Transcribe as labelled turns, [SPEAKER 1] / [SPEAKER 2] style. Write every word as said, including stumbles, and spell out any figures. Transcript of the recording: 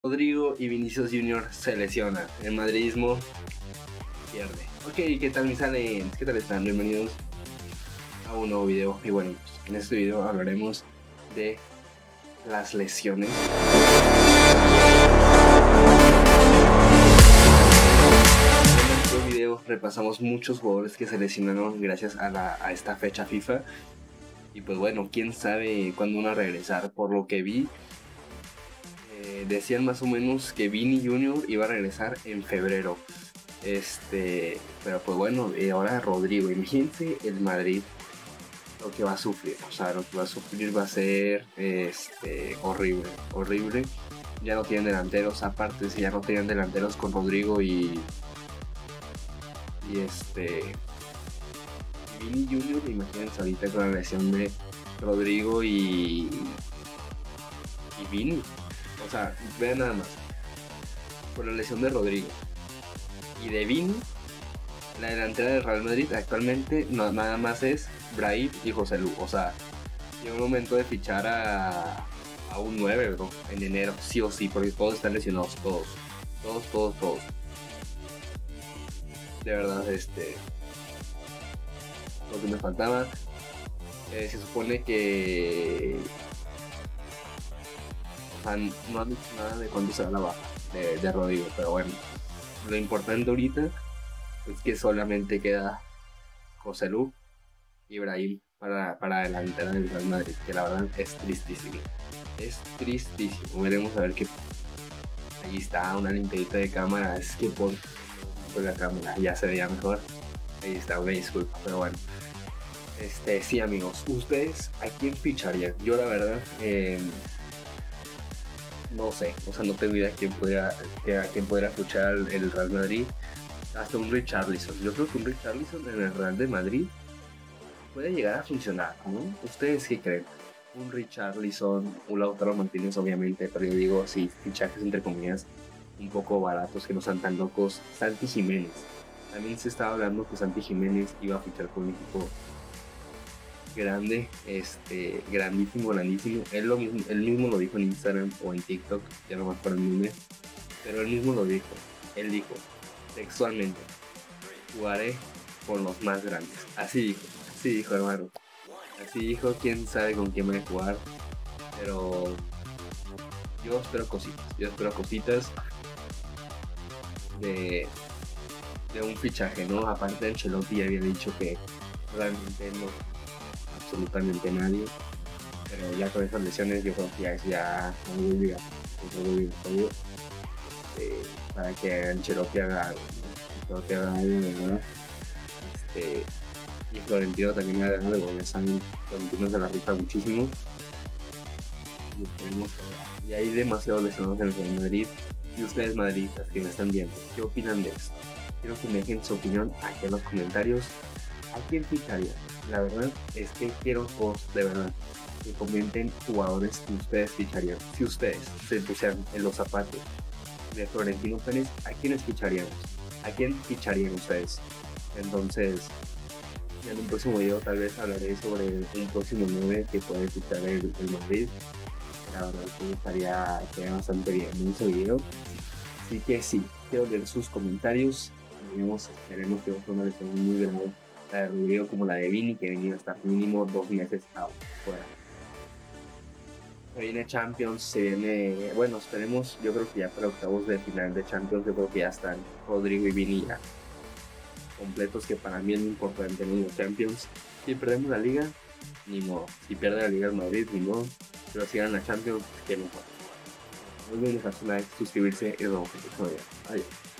[SPEAKER 1] Rodrigo y Vinicius Junior se lesiona. El madridismo pierde. Ok, ¿qué tal mis aliens? ¿Qué tal están? Bienvenidos a un nuevo video. Y bueno, pues, en este video hablaremos de las lesiones. En este video repasamos muchos jugadores que se lesionaron gracias a, la, a esta fecha FIFA. Y pues bueno, quién sabe cuándo van a regresar. Por lo que vi, eh, decían más o menos que Vini Junior iba a regresar en febrero. Este, pero pues bueno, eh, ahora Rodrigo, imagínense el Madrid lo que va a sufrir, o sea, lo que va a sufrir va a ser este, horrible, horrible. Ya no tienen delanteros, aparte si ya no tenían delanteros con Rodrigo y y este y Vini Junior, imagínense ahorita con la lesión de Rodrigo y y Vini, o sea, vean nada más, con la lesión de Rodrigo y de Vini, la delantera del Real Madrid actualmente no, nada más es Brahim y Joselu. O sea, llega un momento de fichar a, a un nueve, bro, en enero, sí o sí, porque todos están lesionados, todos, todos, todos, todos. De verdad, este, lo que me faltaba, eh, se supone que, o sea, no han dicho nada de cuándo será la baja de, de Rodrigo, pero bueno, lo importante ahorita es que solamente queda Joselu y Brahim para, para adelantar en el Real Madrid, que la verdad es tristísimo. Es tristísimo. Veremos a ver qué. Ahí está una limpiadita de cámara. Es que por, por la cámara ya se veía mejor. Ahí está, una disculpa, pero bueno. Este, sí, amigos, ¿ustedes a quién ficharían? Yo la verdad, eh, no sé, o sea, no tengo idea a quién podría, a quién podría fichar el Real Madrid. Hasta un Richarlison. Yo creo que un Richarlison en el Real de Madrid puede llegar a funcionar, ¿no? ¿Ustedes qué creen? Un Richarlison, un Lautaro Martínez, obviamente, pero yo digo, sí, fichajes entre comillas un poco baratos, que no sean tan locos. Santi Jiménez. También se estaba hablando que Santi Jiménez iba a fichar con un equipo grande, este, grandísimo, grandísimo. Él, lo mismo, él mismo lo dijo en Instagram o en TikTok, ya no me acuerdo el nombre, pero él mismo lo dijo. Él dijo, textualmente, jugaré con los más grandes. Así dijo. Así dijo, hermano. Así dijo, quién sabe con quién voy a jugar. Pero yo espero cositas. Yo espero cositas de, de un fichaje, ¿no? Aparte de Ancelotti ya había dicho que realmente no, absolutamente nadie. Pero ya con esas lesiones yo creo que ya es ya algo obligatorio eh, para que Ancelotti haga algo, ¿no? Ancelotti haga algo, ¿verdad? Este, y Florentino también ha ganado, ya saben, Florentino se la rifa muchísimo. Y, esperemos, y hay demasiados lesionados en el Real Madrid. Y ustedes madridistas que me están viendo, ¿qué opinan de esto? Quiero que me dejen su opinión aquí en los comentarios. ¿A quién ficharía? La verdad es que quiero todos, de verdad, que comenten jugadores que ustedes ficharían. Si ustedes se pusieran en los zapatos de Florentino Pérez, ¿a quiénes ficharían? ¿A quién ficharían ustedes? Entonces, en un próximo video tal vez hablaré sobre un próximo nueve que puede fichar el, el Madrid. La verdad que estaría, estaría bastante bien en ese video. Así que sí, quiero ver sus comentarios. Esperemos, esperemos que sea una versión muy grande, la de Rodrigo como la de Vini, que venía a estar mínimo dos meses afuera. Se viene Champions, se viene, bueno, esperemos, yo creo que ya para octavos de final de Champions, yo creo que ya están Rodrigo y Vini ya completos, que para mí es muy importante en los Champions. Si perdemos la liga, ni modo. Si pierde la liga el Madrid, ni modo. Pero si ganan la Champions, que mejor. No olviden dejar su like, suscribirse y nos vemos en el próximo video. Adiós.